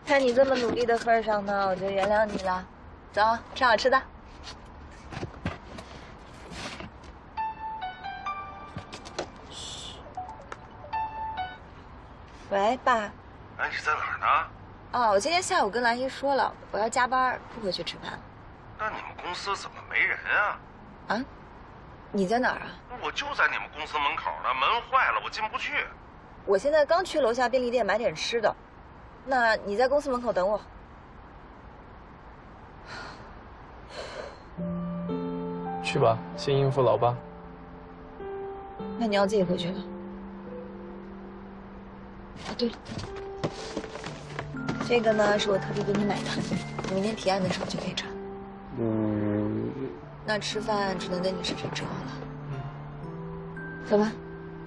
看你这么努力的份上呢，我就原谅你了。走，吃好吃的。喂，爸。 哎，你在哪儿呢？ 哦，我今天下午跟兰姨说了，我要加班，不回去吃饭了。 那你们公司怎么没人啊？ 啊？你在哪儿啊？ 我就在你们公司门口呢，门坏了，我进不去。 我现在刚去楼下便利店买点吃的，那你在公司门口等我。 去吧，先应付老爸。 那你要自己回去了。啊，对了，这个呢是我特地给你买的，你明天提案的时候就可以穿。那吃饭只能等你试穿之后了。走吧。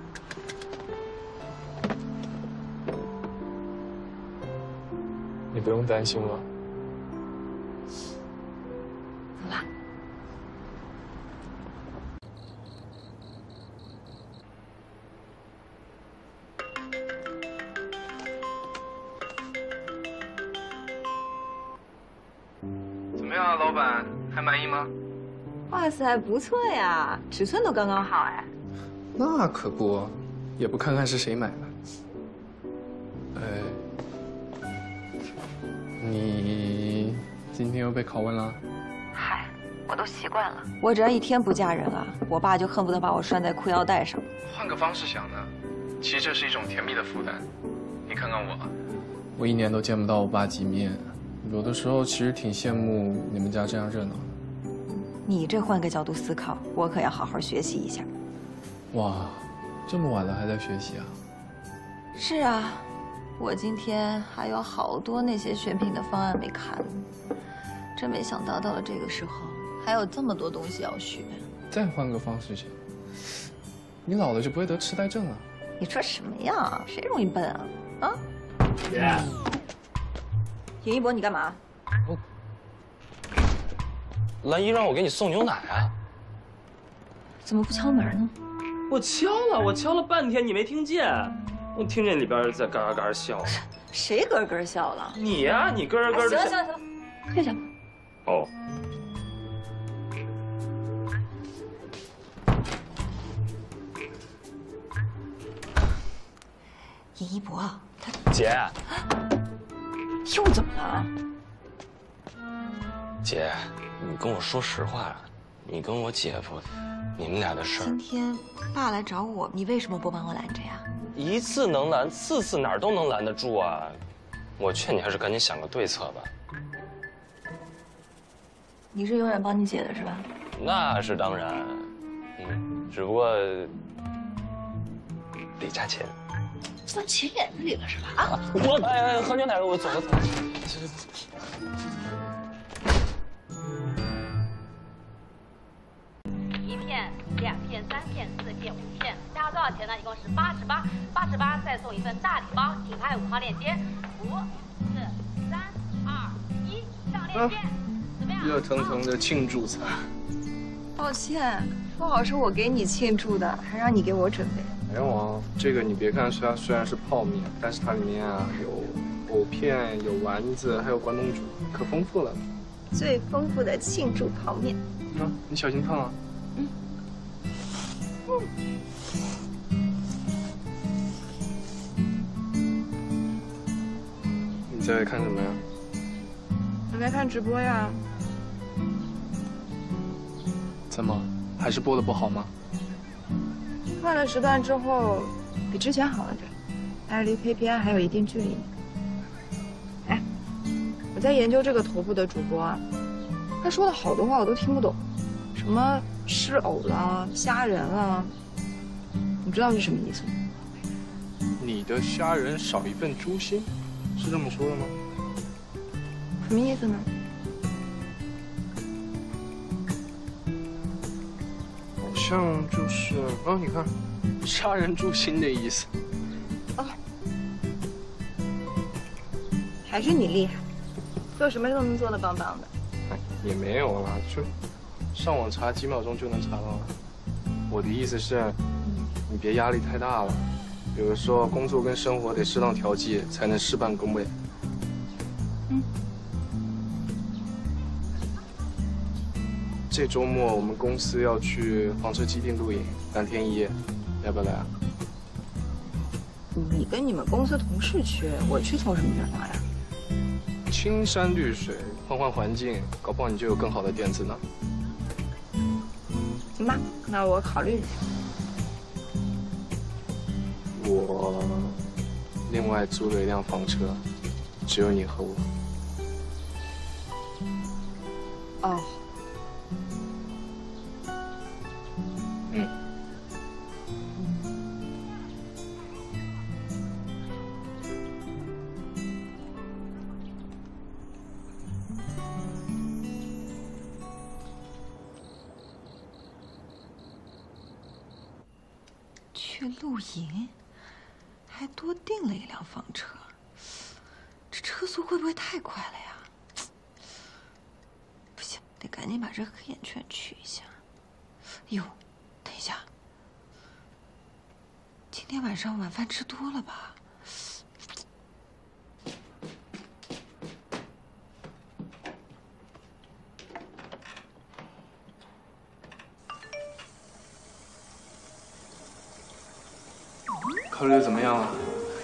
你不用担心了。 走吧。 怎么样，老板还满意吗？ 哇塞，不错呀，尺寸都刚刚好哎。 那可不，也不看看是谁买的。你今天又被拷问了？ 嗨，我都习惯了。我只要一天不嫁人啊，我爸就恨不得把我拴在裤腰带上。 换个方式想呢，其实这是一种甜蜜的负担。你看看我1年都见不到我爸几面，有的时候其实挺羡慕你们家这样热闹的。 你这换个角度思考，我可要好好学习一下。 哇，这么晚了还在学习啊？ 是啊，我今天还有好多那些选品的方案没看，真没想到到了这个时候还有这么多东西要学。 再换个方式想，你老了就不会得痴呆症了。 你说什么呀？谁容易笨啊？啊？ 姐， 尹一博，你干嘛？ 兰姨让我给你送牛奶啊。 怎么不敲门呢？ 我敲了半天，你没听见？我听见里边在嘎嘎笑。 谁咯咯笑了？ 你呀，你咯咯的笑。 行了行了行了，退下吧。 哦。 尹一博，他姐， 又怎么了？ 姐，你跟我说实话，你跟我姐夫，你们俩的事儿。 今天爸来找我，你为什么不帮我拦着呀？ 一次能拦，次次哪儿都能拦得住啊！我劝你还是赶紧想个对策吧。 你是永远帮你姐的是吧？ 那是当然，只不过得加钱。 算钱眼子里了是吧？啊！ 我喝牛奶，我走了。 1片、2片、3片、4片、5片，加多少钱呢？一共是88，88再送一份大礼包，请拍5号链接。5、4、3、2、1，上链接。怎么样？ 热腾腾的庆祝餐。 抱歉，说好是我给你庆祝的，还让你给我准备。 没有啊，这个你别看它虽然是泡面，但是它里面啊有藕片、有丸子，还有关东煮，可丰富了。 最丰富的庆祝泡面。 啊，你小心烫啊。你在看什么呀？ 我在看直播呀。 怎么，还是播的不好吗？ 换了时段之后，比之前好了点，但是离 KPI 还有一定距离。哎，我在研究这个头部的主播啊，他说的好多话我都听不懂，什么吃藕了、虾仁了，你知道是什么意思吗？ 你的虾仁少一份诛心，是这么说的吗？ 什么意思呢？ 好像就是你看，杀人诛心的意思。 哦，还是你厉害，做什么都能做得棒棒的。 也没有啦，就上网查几秒钟就能查到了。我的意思是，你别压力太大了，有的时候工作跟生活得适当调剂，才能事半功倍。 这周末我们公司要去房车基地露营，2天1夜，要不要来啊？ 你跟你们公司同事去，我去凑什么热闹呀？ 青山绿水，换换环境，搞不好你就有更好的点子呢。 行吧，那我考虑一下。 我另外租了一辆房车，只有你和我。 哦。 去露营，还多订了一辆房车，这车速会不会太快了呀？不行，得赶紧把这个黑眼圈去一下。哟，等一下，今天晚上晚饭吃多了吧？ 考虑的怎么样啊？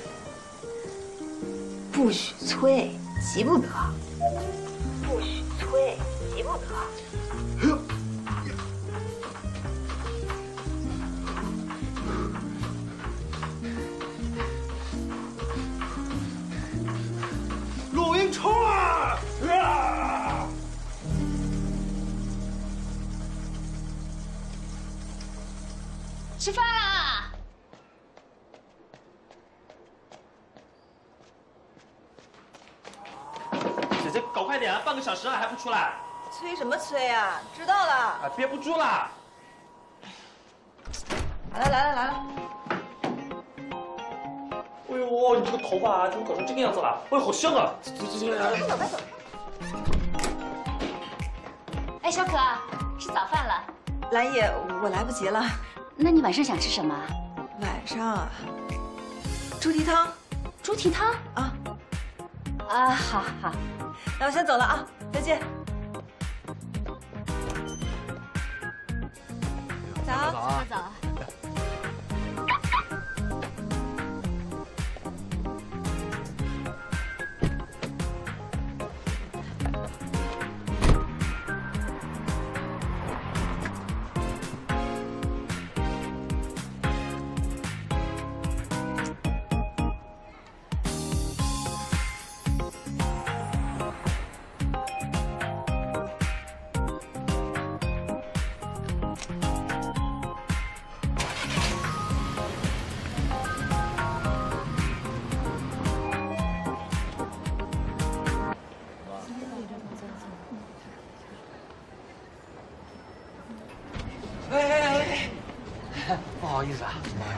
不许催，急不得。不许催，急不得。 露营冲啊！ 吃饭啦！ 姐姐，搞快点，半个小时了还不出来！ 催什么催啊？知道了。 啊，憋不住了！ 来了。 哎呦，你这个头发啊，怎么搞成这个样子了？哎，好香啊！走， 快走。 哎，小可，吃早饭了。 兰爷，我来不及了。 那你晚上想吃什么？ 晚上啊，猪蹄汤。 猪蹄汤啊。 好。 那我先走了啊，再见。 早。 不好意思。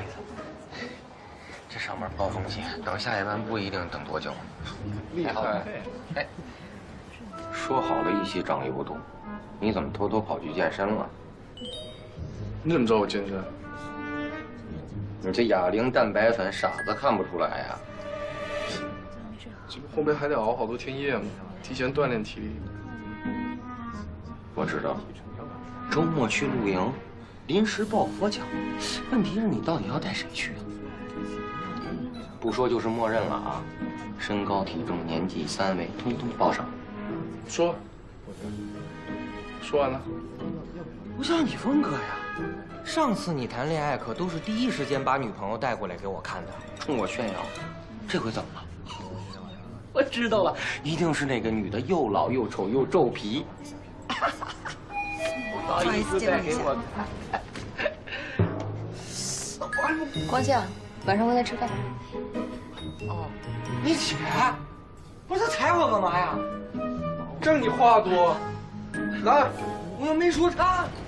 这上面暴风雪，等下一班不一定等多久。 厉害！ 哎，说好了一起长有度，你怎么偷偷跑去健身了？ 你怎么知道我健身？ 你这哑铃蛋白粉，傻子看不出来呀。 这不后边还得熬好多天夜吗？提前锻炼体力。 我知道，周末去露营，临时抱佛脚。问题是你到底要带谁去啊？不说就是默认了啊！身高、体重、年纪3位，通通报上。 说完了。 不像你风格呀！上次你谈恋爱可都是第一时间把女朋友带过来给我看的，冲我炫耀。这回怎么了？我知道了，一定是那个女的又老又丑又皱皮。不好意思，再给我看。 光夏，晚上回来吃饭。 哦，你姐，不是踩我干嘛呀？ 让你话多，来， 我又没说差。